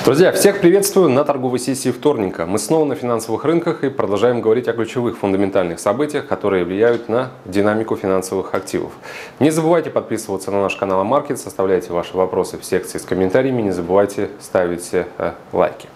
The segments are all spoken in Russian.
Друзья, всех приветствую на торговой сессии вторника. Мы снова на финансовых рынках и продолжаем говорить о ключевых фундаментальных событиях, которые влияют на динамику финансовых активов. Не забывайте подписываться на наш канал Амаркетс, оставляйте ваши вопросы в секции с комментариями, не забывайте ставить лайки.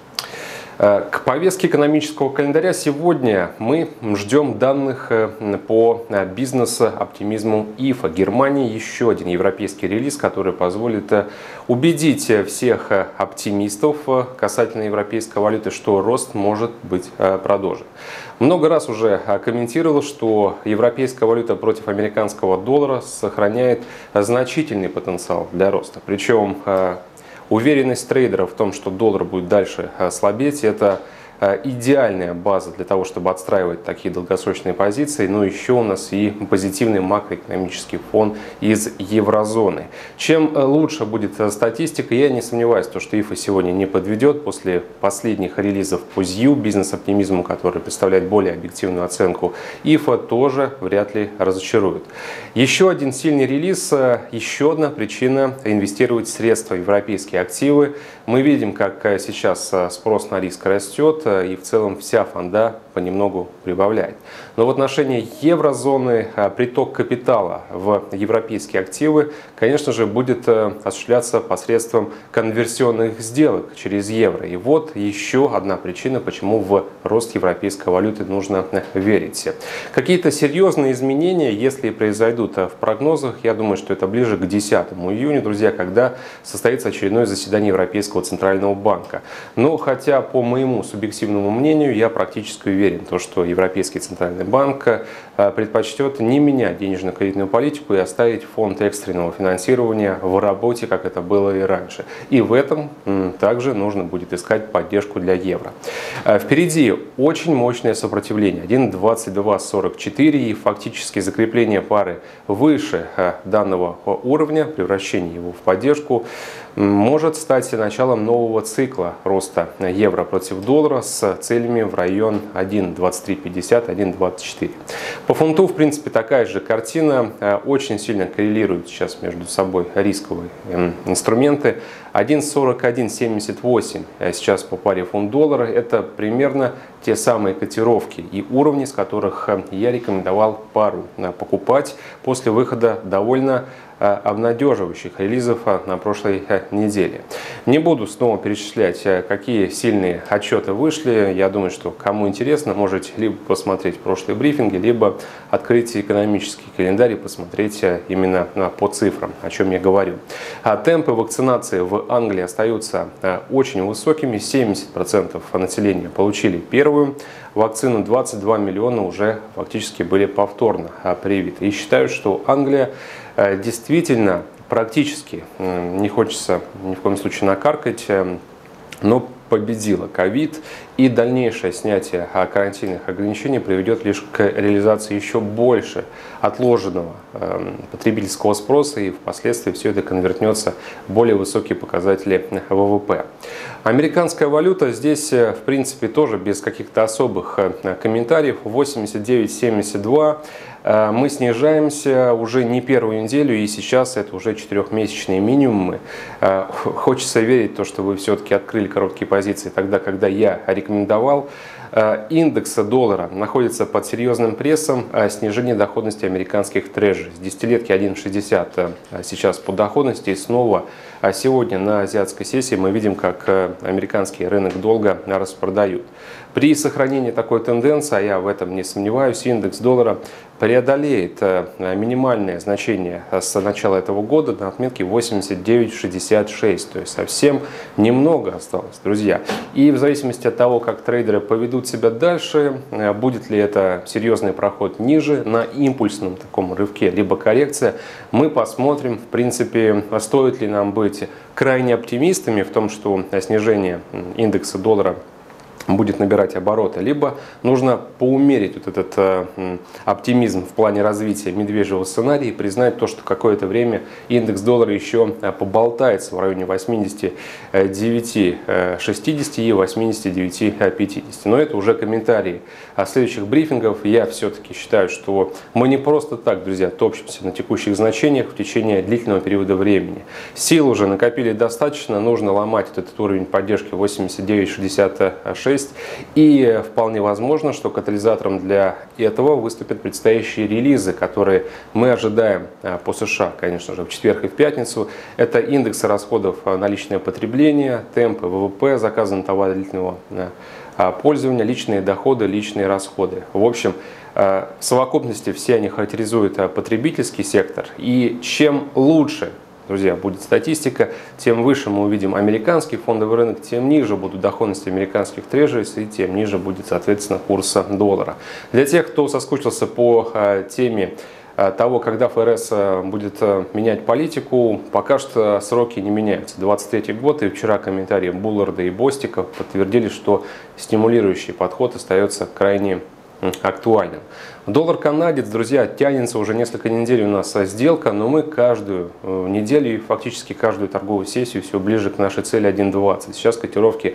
К повестке экономического календаря сегодня мы ждем данных по бизнес-оптимизму ИФА Германии. Еще один европейский релиз, который позволит убедить всех оптимистов касательно европейской валюты, что рост может быть продолжен. Много раз уже комментировал, что европейская валюта против американского доллара сохраняет значительный потенциал для роста. Причем уверенность трейдеров в том, что доллар будет дальше слабеть, это идеальная база для того, чтобы отстраивать такие долгосрочные позиции. Но еще у нас и позитивный макроэкономический фон из еврозоны. Чем лучше будет статистика, я не сомневаюсь, что ИФА сегодня не подведет после последних релизов по ЗИУ, бизнес-оптимизму, который представляет более объективную оценку. ИФА тоже вряд ли разочарует. Еще один сильный релиз, еще одна причина инвестировать средства в европейские активы. Мы видим, как сейчас спрос на риск растет, и в целом вся фонда понемногу прибавляет. Но в отношении еврозоны приток капитала в европейские активы, конечно же, будет осуществляться посредством конверсионных сделок через евро. И вот еще одна причина, почему в рост европейской валюты нужно верить. Какие-то серьезные изменения, если произойдут в прогнозах, я думаю, что это ближе к 10 июня, друзья, когда состоится очередное заседание Европейского центрального банка. Но хотя, по моему субъективному мнению, я практически уверен, что Европейский центральный банк предпочтет не менять денежно-кредитную политику и оставить фонд экстренного финансирования в работе, как это было и раньше. И в этом также нужно будет искать поддержку для евро. Впереди очень мощное сопротивление 1.2244 и фактически закрепление пары выше данного уровня, превращение его в поддержку, может стать началом нового цикла роста евро против доллара с целями в район 1.2350, 1.24. По фунту, в принципе, такая же картина. Очень сильно коррелируют сейчас между собой рисковые инструменты. 1.4178 сейчас по паре фунт-доллара. Это примерно те самые котировки и уровни, с которых я рекомендовал пару покупать после выхода довольно обнадеживающих релизов на прошлой неделе. Не буду снова перечислять, какие сильные отчеты вышли. Я думаю, что кому интересно, можете либо посмотреть прошлые брифинги, либо открыть экономический календарь и посмотреть именно по цифрам, о чем я говорю. Темпы вакцинации в Англии остаются очень высокими. 70% населения получили первую вакцину, 22 миллиона уже фактически были повторно привиты. И считаю, что Англия действительно практически, не хочется ни в коем случае накаркать, но победила ковид, и дальнейшее снятие карантинных ограничений приведет лишь к реализации еще больше отложенного потребительского спроса, и впоследствии все это конвертнется в более высокие показатели ВВП. Американская валюта здесь, в принципе, тоже без каких-то особых комментариев. 89.72. Мы снижаемся уже не первую неделю, и сейчас это уже 4-месячные минимумы. Хочется верить в то, что вы все-таки открыли короткие позиции тогда, когда я рекомендовал. Индекс доллара находится под серьезным прессом снижения доходности американских трежери. С десятилетки 1.60 сейчас по доходности. И снова сегодня на азиатской сессии мы видим, как американский рынок долга распродают. При сохранении такой тенденции, а я в этом не сомневаюсь, индекс доллара преодолеет минимальное значение с начала этого года на отметке 89.66. То есть совсем немного осталось, друзья. И в зависимости от того, как трейдеры поведут себя дальше, будет ли это серьезный проход ниже на импульсном таком рывке, либо коррекция, мы посмотрим, в принципе, стоит ли нам быть крайне оптимистами в том, что снижение индекса доллара будет набирать обороты, либо нужно поумерить вот этот оптимизм в плане развития медвежьего сценария и признать то, что какое-то время индекс доллара еще поболтается в районе 89,60 и 89,50. Но это уже комментарии следующих брифингов. Я все-таки считаю, что мы не просто так, друзья, топчемся на текущих значениях в течение длительного периода времени. Сил уже накопили достаточно, нужно ломать этот уровень поддержки 89,66. И вполне возможно, что катализатором для этого выступят предстоящие релизы, которые мы ожидаем по США, конечно же, в четверг и в пятницу. Это индексы расходов на личное потребление, темпы ВВП, заказы на товары длительного пользования, личные доходы, личные расходы. В общем, в совокупности все они характеризуют потребительский сектор. И чем лучше, друзья, будет статистика, тем выше мы увидим американский фондовый рынок, тем ниже будут доходности американских трежерис и тем ниже будет, соответственно, курс доллара. Для тех, кто соскучился по теме того, когда ФРС будет менять политику, пока что сроки не меняются. 23 год, и вчера комментарии Булларда и Бостика подтвердили, что стимулирующий подход остается крайне актуальным. Доллар-канадец, друзья, тянется уже несколько недель у нас сделка, но мы каждую неделю и фактически каждую торговую сессию все ближе к нашей цели 1.20. Сейчас котировки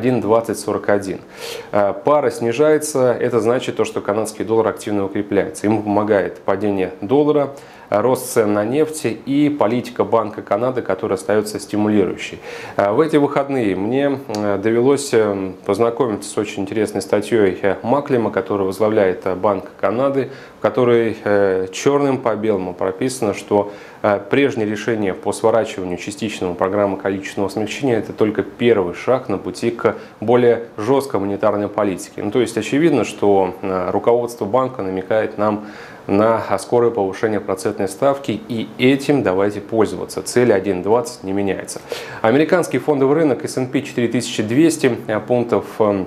1.2041. Пара снижается, это значит то, что канадский доллар активно укрепляется. Ему помогает падение доллара, рост цен на нефть и политика Банка Канады, которая остается стимулирующей. В эти выходные мне довелось познакомиться с очень интересной статьей Маклема, который возглавляет Банк Канады, в которой черным по белому прописано, что прежнее решение по сворачиванию частичного программы количественного смягчения – это только первый шаг на пути к более жесткой монетарной политике. То есть очевидно, что руководство банка намекает нам на скорое повышение процентной ставки, и этим давайте пользоваться. Цель 1.20 не меняется. Американский фондовый рынок S&P 4200 пунктов.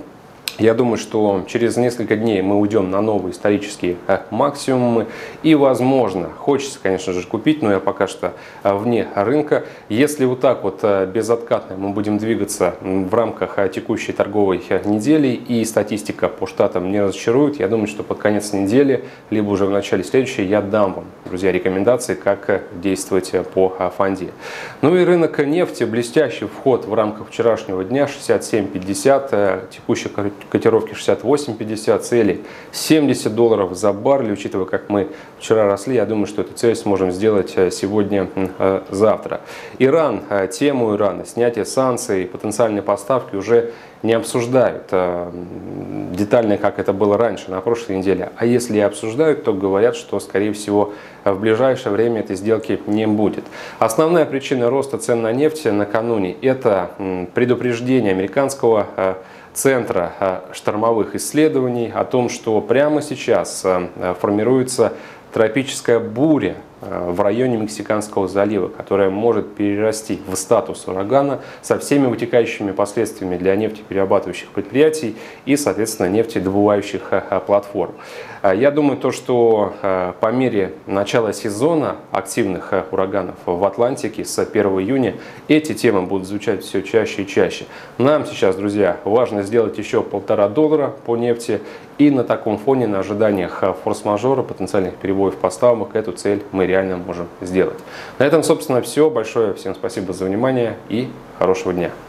Я думаю, что через несколько дней мы уйдем на новые исторические максимумы. И, возможно, хочется, конечно же, купить, но я пока что вне рынка. Если вот так вот безоткатно мы будем двигаться в рамках текущей торговой недели и статистика по штатам не разочарует, я думаю, что под конец недели, либо уже в начале следующей, я дам вам, друзья, рекомендации, как действовать по фонде. Ну и рынок нефти, блестящий вход в рамках вчерашнего дня, 67.50, текущая котировки 68.50, цели $70 за баррель. Учитывая, как мы вчера росли, я думаю, что эту цель сможем сделать сегодня-завтра. Иран, тему Ирана, снятие санкций, потенциальные поставки уже не обсуждают детально, как это было раньше, на прошлой неделе. А если и обсуждают, то говорят, что, скорее всего, в ближайшее время этой сделки не будет. Основная причина роста цен на нефть накануне – это предупреждение американского Центра штормовых исследований о том, что прямо сейчас формируется тропическая буря в районе Мексиканского залива, которая может перерасти в статус урагана со всеми вытекающими последствиями для нефтеперерабатывающих предприятий и, соответственно, нефтедобывающих платформ. Я думаю, что по мере начала сезона активных ураганов в Атлантике с 1 июня эти темы будут звучать все чаще и чаще. Нам сейчас, друзья, важно сделать еще $1,5 по нефти, и на таком фоне, на ожиданиях форс-мажора, потенциальных перебоев поставок, эту цель мы реально можем сделать. На этом, собственно, все. Большое всем спасибо за внимание и хорошего дня.